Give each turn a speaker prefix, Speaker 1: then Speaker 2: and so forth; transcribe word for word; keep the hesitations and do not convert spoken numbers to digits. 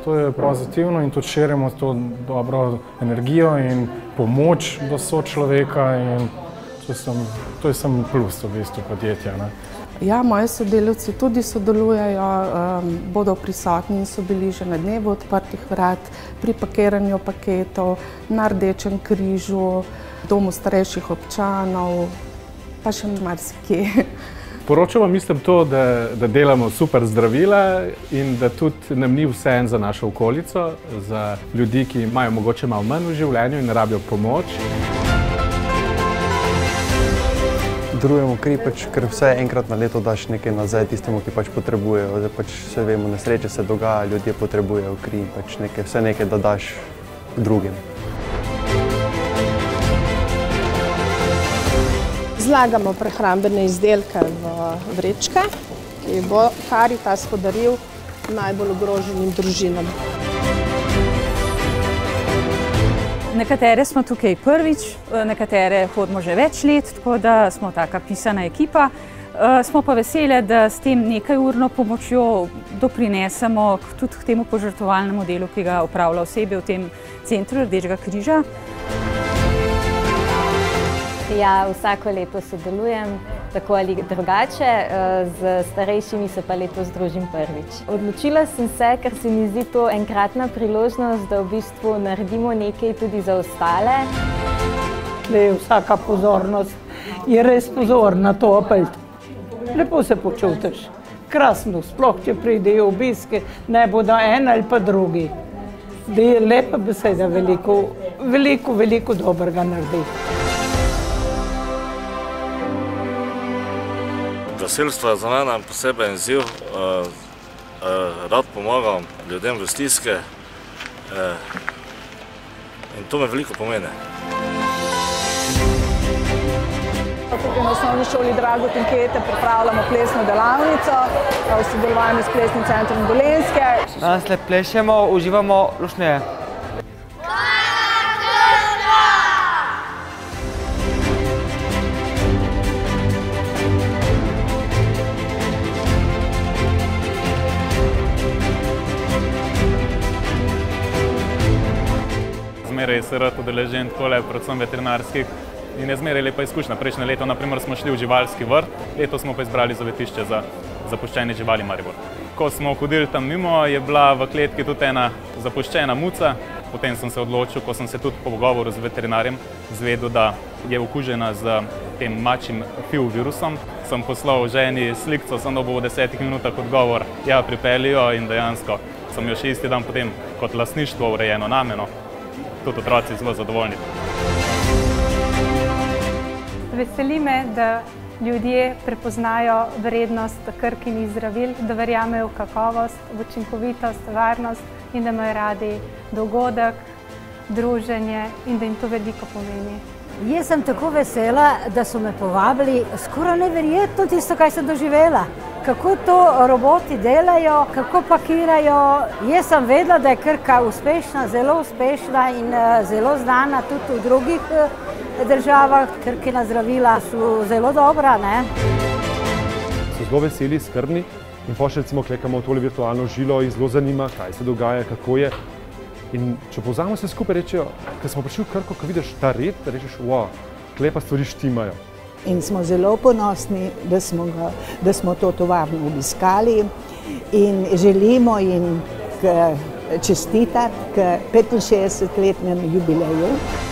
Speaker 1: to je pozitivno in tudi širimo to dobro energijo in pomoč do sočloveka in to, sem, to je samo plus v bistvu podjetja. Ne.
Speaker 2: Ja, moji sodelavci tudi sodelujejo, um, bodo prisotni in so bili že na dnevu odprtih vrat, pri pakiranju paketov, na Rdečem križu, domu starejših občanov, pa še marsikje.
Speaker 3: Poročamo, mislim to, da, da delamo super zdravila in da tudi nam ni vseeno za našo okolico, za ljudi, ki imajo mogoče malo manj v življenju in rabijo pomoč.
Speaker 4: Darujemo kri, pač, ker vse enkrat na leto daš nekaj nazaj tistemu, ki pač potrebujejo. Zdaj pač vse vemo, nesreče se dogaja, ljudje potrebujejo kri, pač nekaj, vse nekaj, da daš drugim.
Speaker 5: Zlagamo prehrambene izdelke v vrečke, ki bo Karitas podaril najbolj ogroženim družinam.
Speaker 6: Nekatere smo tukaj prvič, nekatere hodimo že več let, tako da smo taka pisana ekipa. Smo pa veseli, da s tem nekajurno pomočjo doprinesemo tudi k temu požrtvovalnemu delu, ki ga opravlja osebje v tem centru Rdečega križa.
Speaker 7: Ja, vsako leto sodelujem, tako ali drugače, z starejšimi se pa letos družim prvič. Odločila sem se, ker se mi zdi to enkratna priložnost, da v bistvu naredimo nekaj tudi za ostale.
Speaker 8: Tle je vsaka pozornost, je res pozorna to opet. Lepo se počutiš, krasno, sploh če pridejo obiske, ne bodo en ali pa drugi. Da je lepa beseda, veliko, veliko, veliko dobrega naredi.
Speaker 9: Gasilstvo je za mene posebej izziv, rad pomagam ljudem v stiske in to me veliko pomeni.
Speaker 2: Tukaj na osnovni šoli Dragotin Kete pripravljamo plesno delavnico v sodelovanju s Plesnim centrom Dolenjske.
Speaker 10: Danes le plešemo, uživamo lušneje.
Speaker 11: Zmeraj se rad udeležim takole, predvsem veterinarskih in je zmeraj lepa izkušnja. Prejšnje leto, naprimer, smo šli v živalski vrt, letos smo pa izbrali zavetišče za zapuščene živali Maribor. Ko smo hodili tam mimo, je bila v kletki tudi ena zapuščena muca. Potem sem se odločil, ko sem se tudi po pogovoru z veterinarjem zvedel, da je okužena z tem mačjim F I V virusom. Sem poslal ženi slikco, sem dobil v desetih minutah odgovor, ja, pripeljijo in dejansko sem jo še isti dan potem kot lastništvo urejeno nameno. Tudi otroci zelo zadovoljni.
Speaker 12: Veseli me, da ljudje prepoznajo vrednost Krkinih zdravil, da verjamejo v kakovost, v učinkovitost, varnost in da imajo radi dogodek, druženje in da jim to veliko pomeni.
Speaker 13: Jaz sem tako vesela, da so me povabili, skoraj neverjetno tisto, kaj sem doživela. Kako to roboti delajo, kako pakirajo. Jaz sem vedela, da je Krka uspešna, zelo uspešna in zelo znana tudi v drugih državah. Krkina zdravila so zelo dobra, ne?
Speaker 14: So zelo veseli, skrbni in potem recimo klekamo v tole virtualno žilo in zelo zanima, kaj se dogaja, kako je. In če povzamemo vse skupaj, rečejo, ko smo prišli v Krko, ko vidiš ta red, da rečeš, wow, tukaj pa stvari štimajo.
Speaker 15: In smo zelo ponosni, da smo, ga, da smo to tovarno obiskali in želimo jim čestitati k petinšestdesetletnemu jubileju.